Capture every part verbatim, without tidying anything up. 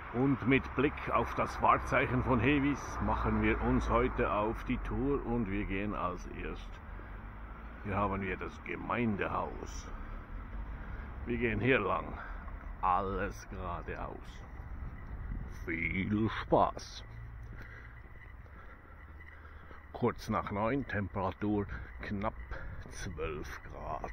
Und mit Blick auf das Wahrzeichen von Hevis machen wir uns heute auf die Tour und wir gehen als erst. Hier haben wir das Gemeindehaus. Wir gehen hier lang. Alles geradeaus. Viel Spaß. Kurz nach neun, Temperatur knapp zwölf Grad.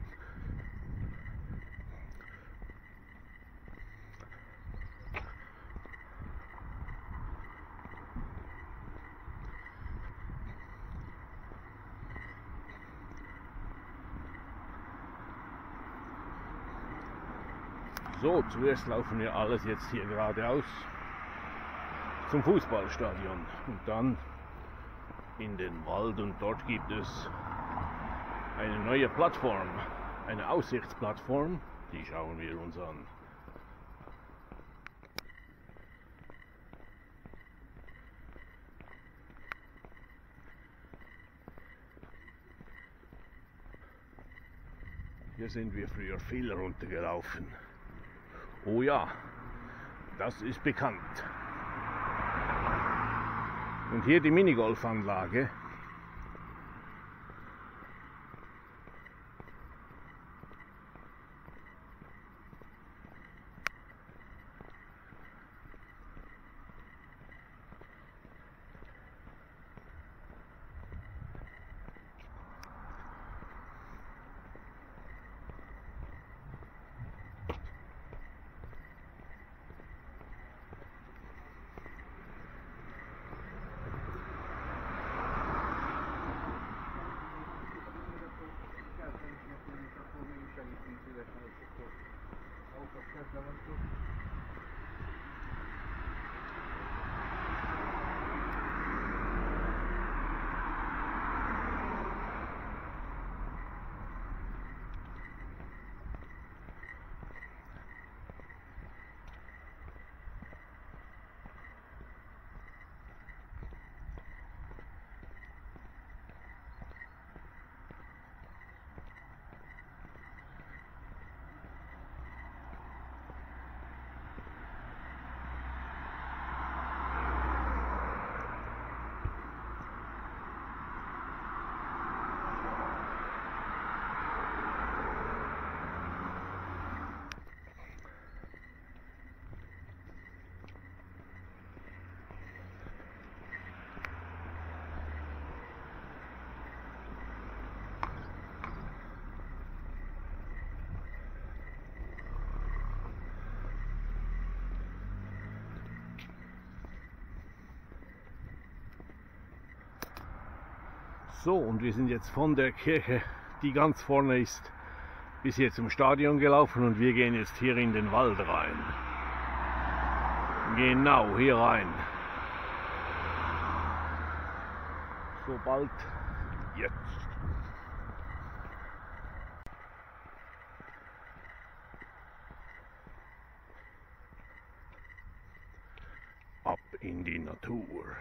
So, zuerst laufen wir alles jetzt hier geradeaus zum Fußballstadion und dann in den Wald, und dort gibt es eine neue Plattform, eine Aussichtsplattform, die schauen wir uns an. Hier sind wir früher viel runtergelaufen. Oh ja, das ist bekannt. Und hier die Minigolfanlage. So, und wir sind jetzt von der Kirche, die ganz vorne ist, bis hier zum Stadion gelaufen und wir gehen jetzt hier in den Wald rein. Genau, hier rein. Sobald jetzt. Ab in die Natur.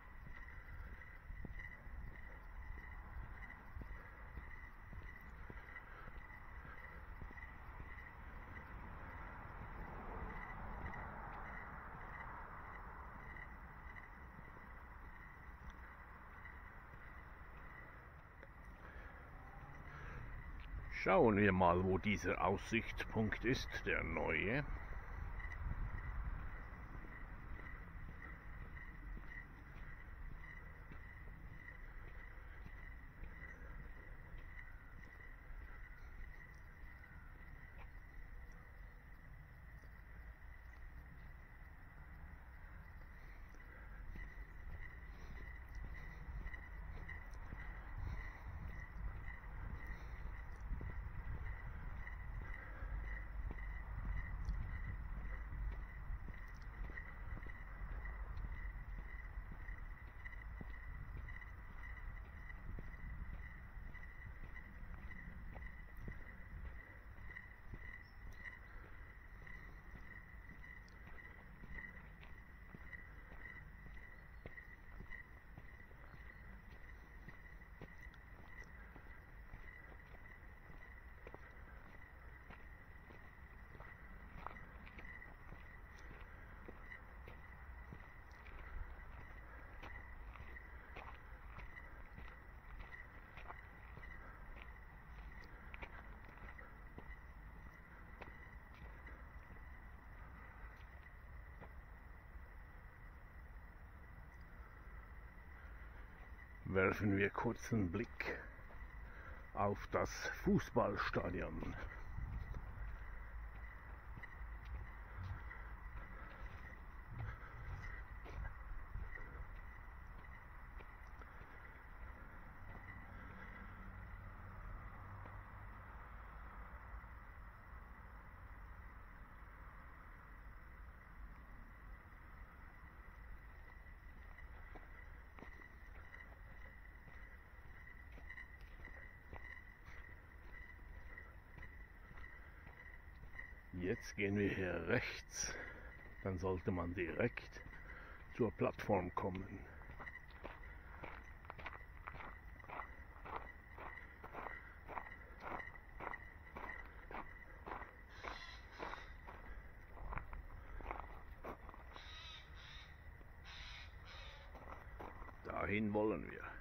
Schauen wir mal, wo dieser Aussichtspunkt ist, der neue. werfen wir kurz einen Blick auf das Fußballstadion. Jetzt gehen wir hier rechts, dann sollte man direkt zur Plattform kommen. Dahin wollen wir.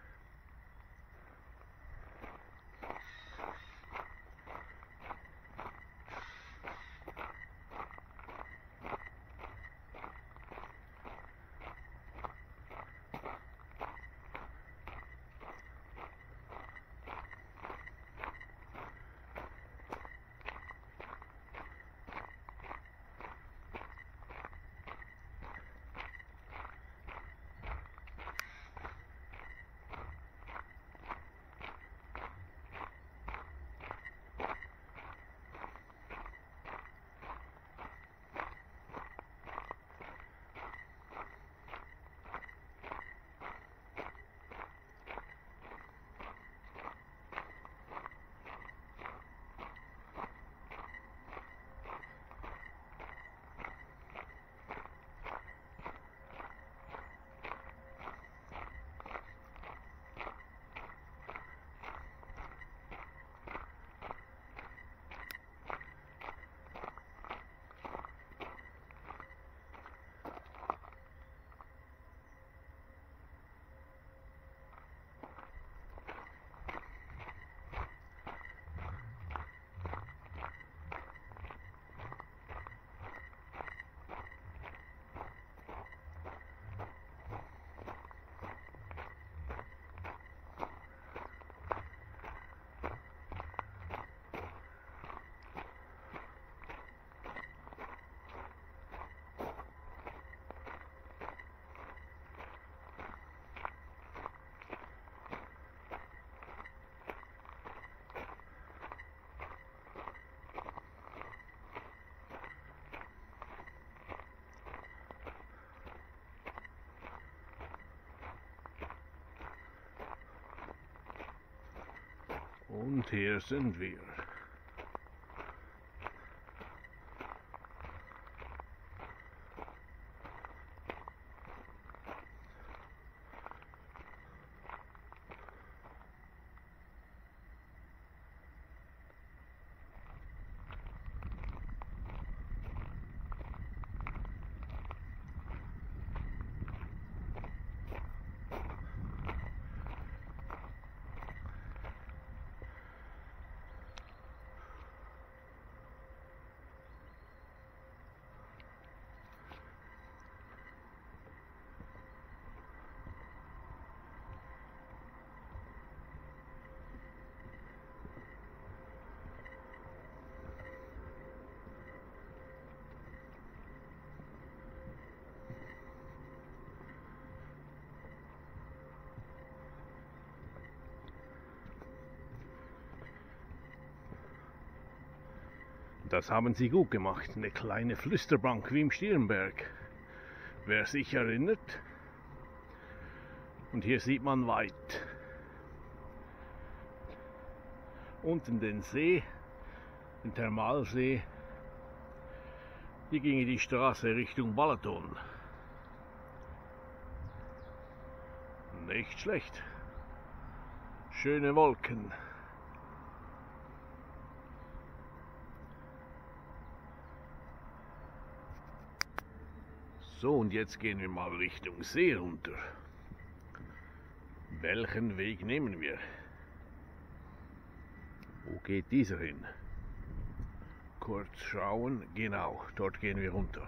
Und hier sind wir. Das haben sie gut gemacht, eine kleine Flüsterbank wie im Stirnberg. Wer sich erinnert. Und hier sieht man weit. Unten den See, den Thermalsee. Hier ginge die Straße Richtung Balaton. Nicht schlecht. Schöne Wolken. So, und jetzt gehen wir mal Richtung See runter. Welchen Weg nehmen wir? Wo geht dieser hin? Kurz schauen, genau, dort gehen wir runter.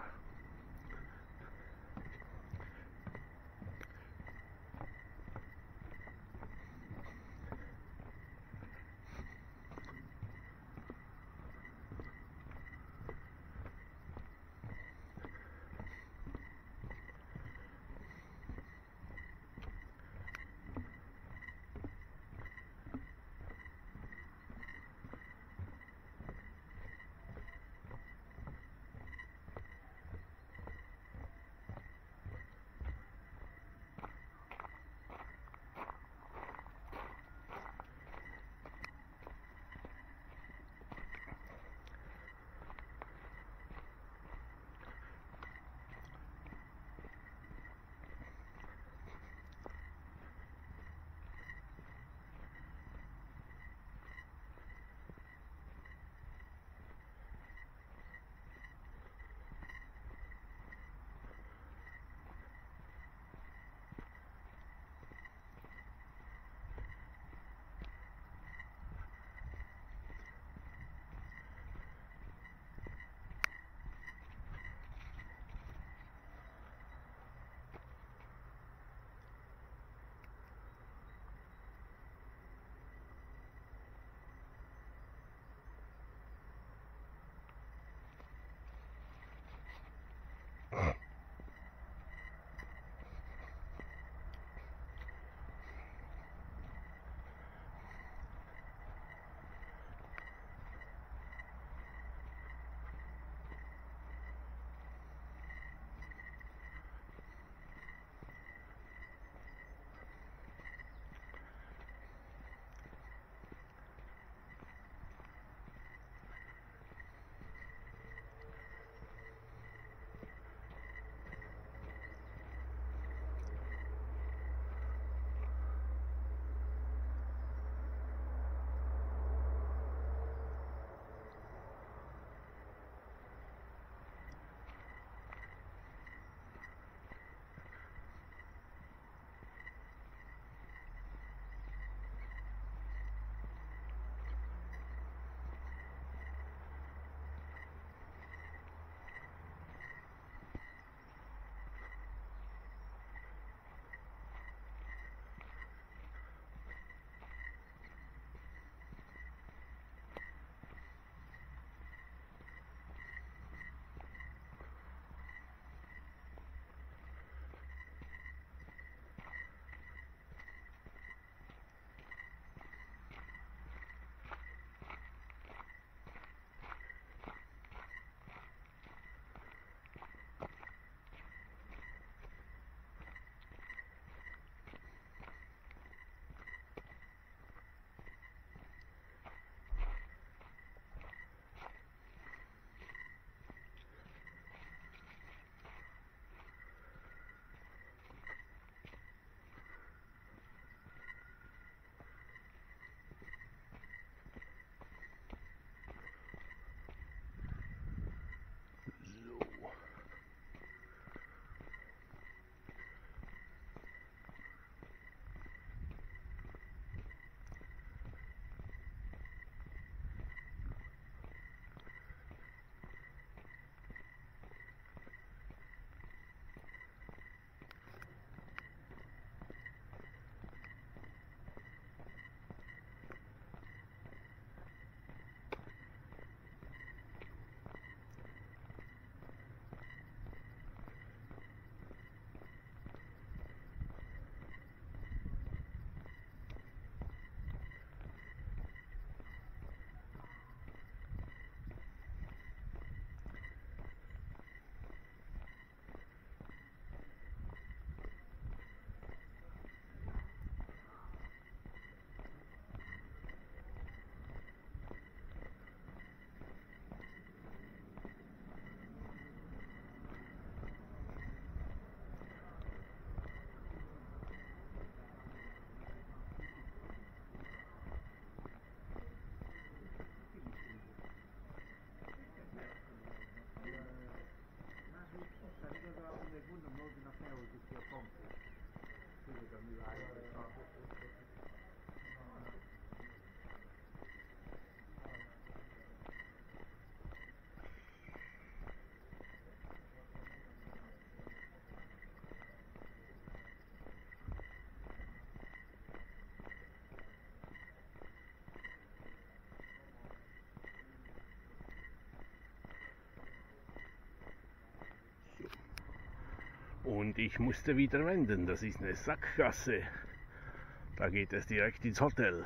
Und ich musste wieder wenden, das ist eine Sackgasse. Da geht es direkt ins Hotel.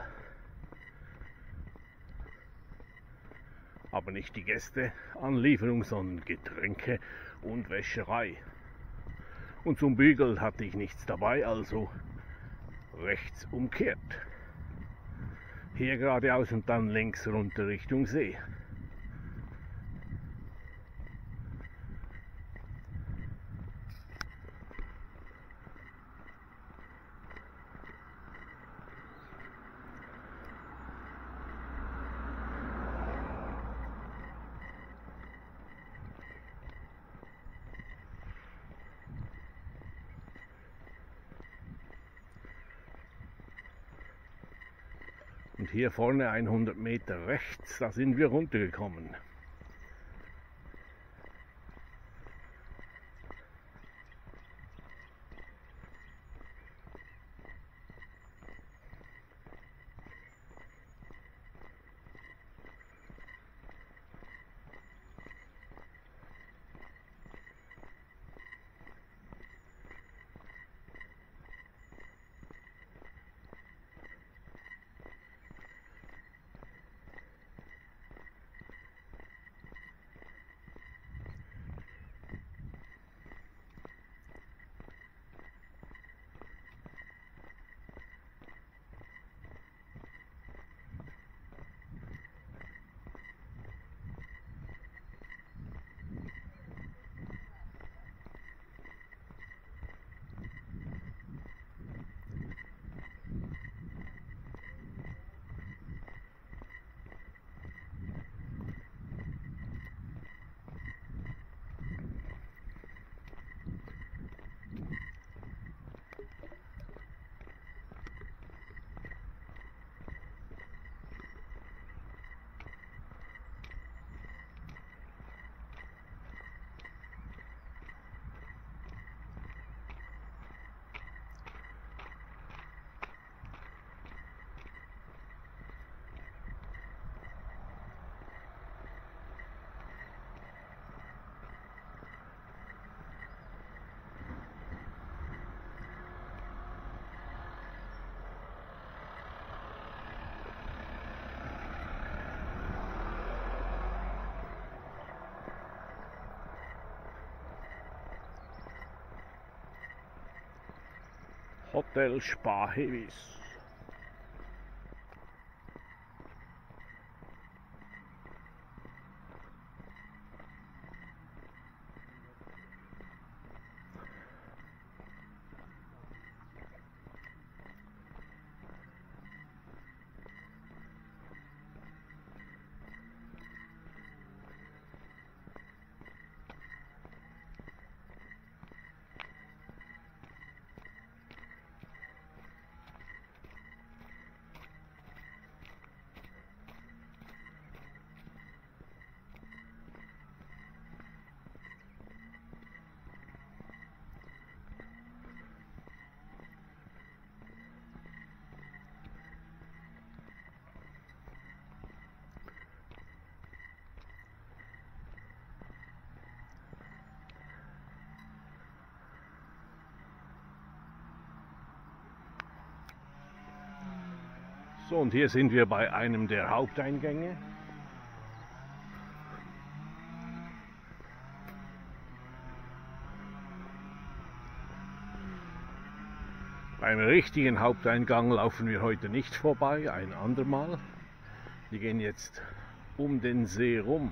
Aber nicht die Gästeanlieferung, sondern Getränke und Wäscherei. Und zum Bügeln hatte ich nichts dabei, also rechts umkehrt. Hier geradeaus und dann links runter Richtung See. Und hier vorne hundert Meter rechts, da sind wir runtergekommen. Hotel Spa Hevis. So, und hier sind wir bei einem der Haupteingänge. Beim richtigen Haupteingang laufen wir heute nicht vorbei, ein andermal. Wir gehen jetzt um den See rum.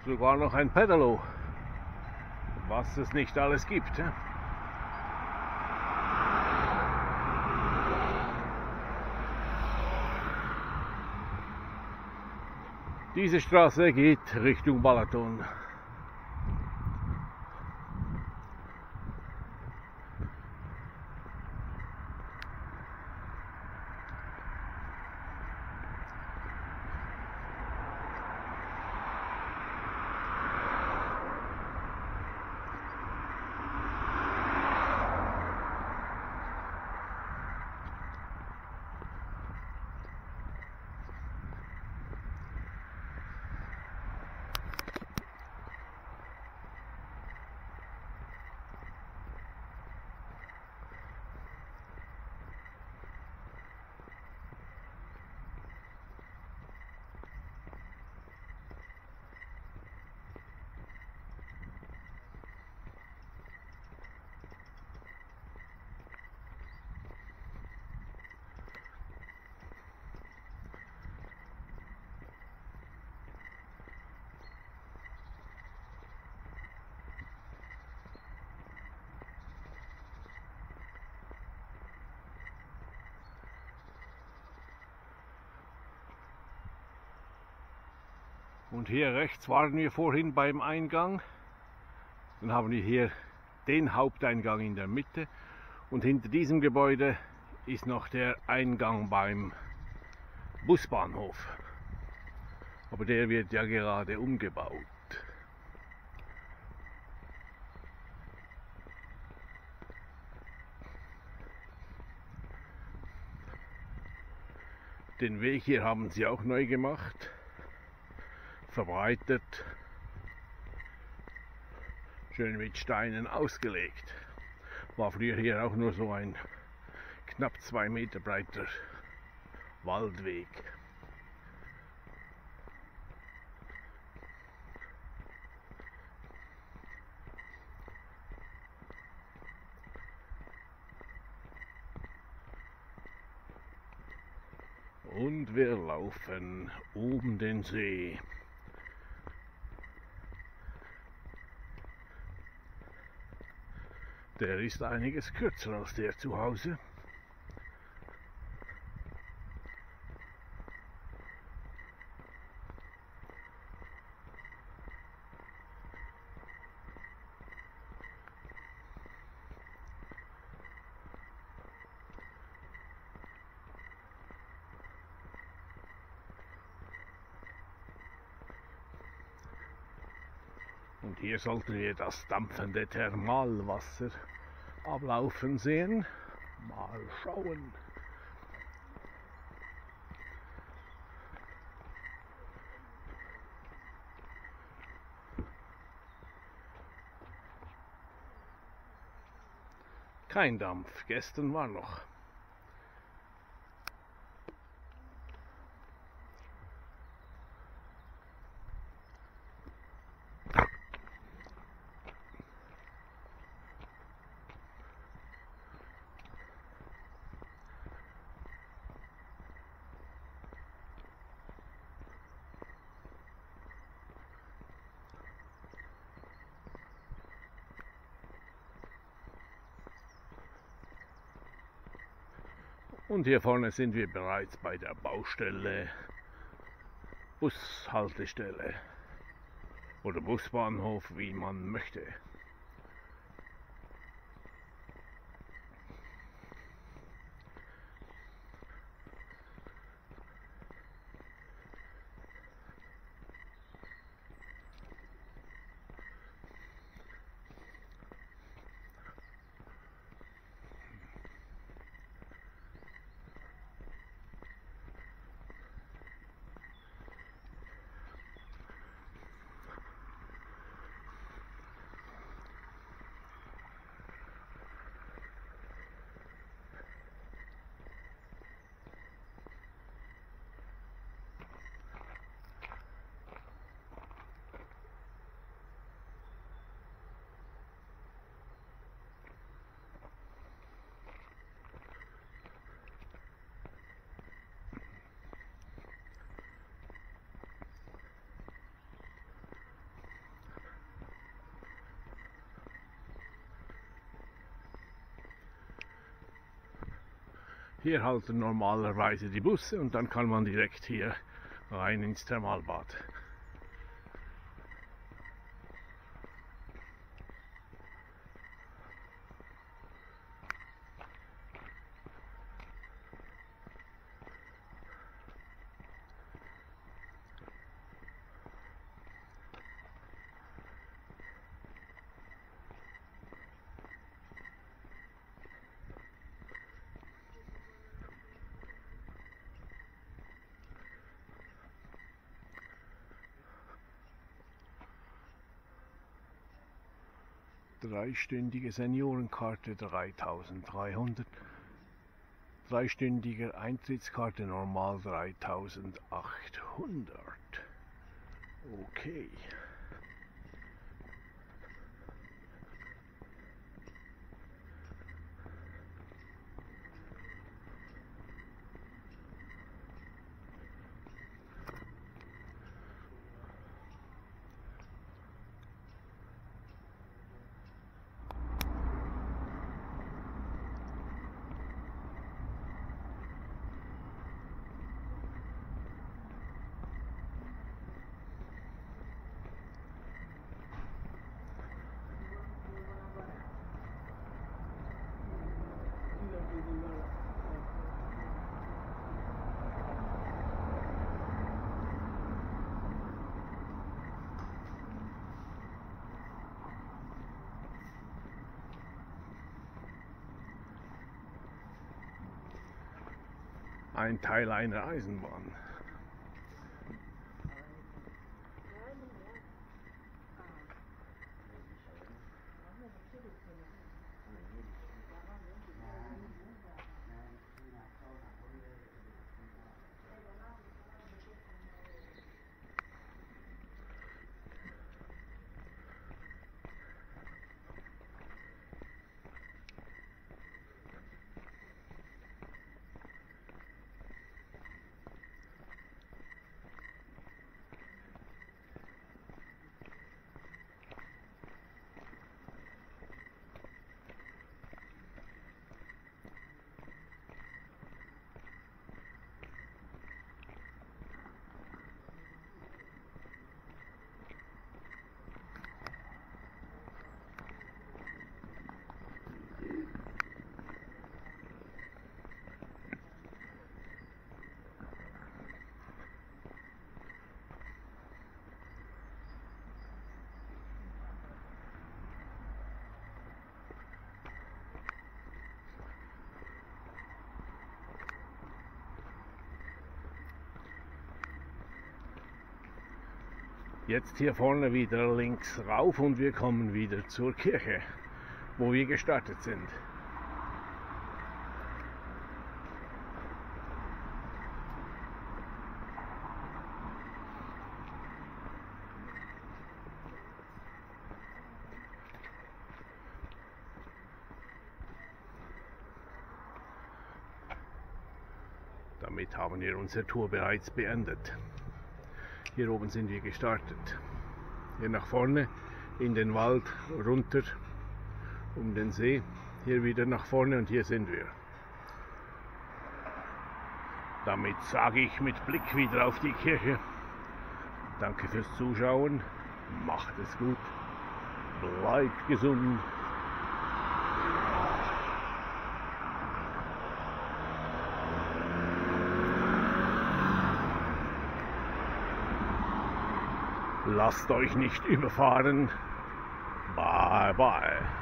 sogar noch ein Pedalo, was es nicht alles gibt. Ja? Diese Straße geht Richtung Balaton. Und hier rechts waren wir vorhin beim Eingang. Dann haben wir hier den Haupteingang in der Mitte und hinter diesem Gebäude ist noch der Eingang beim Busbahnhof. Aber der wird ja gerade umgebaut. Den Weg hier haben sie auch neu gemacht. Verbreitet, schön mit Steinen ausgelegt. War früher hier auch nur so ein knapp zwei Meter breiter Waldweg. Und wir laufen um den See. Der ist einiges kürzer als der zu Hause. Und hier sollten wir das dampfende Thermalwasser ablaufen sehen. Mal schauen. Kein Dampf, gestern war noch. Und hier vorne sind wir bereits bei der Baustelle, Bushaltestelle oder Busbahnhof, wie man möchte. Hier halten normalerweise die Busse und dann kann man direkt hier rein ins Thermalbad. Dreistündige Seniorenkarte dreitausenddreihundert, dreistündige Eintrittskarte normal dreitausendachthundert. Okay. Ein Teil einer Eisenbahn. Jetzt hier vorne wieder links rauf und wir kommen wieder zur Kirche, wo wir gestartet sind. Damit haben wir unsere Tour bereits beendet. Hier oben sind wir gestartet. Hier nach vorne in den Wald runter um den See. Hier wieder nach vorne und hier sind wir. Damit sage ich mit Blick wieder auf die Kirche. Danke fürs Zuschauen. Macht es gut. Bleibt gesund. Lasst euch nicht überfahren. Bye bye.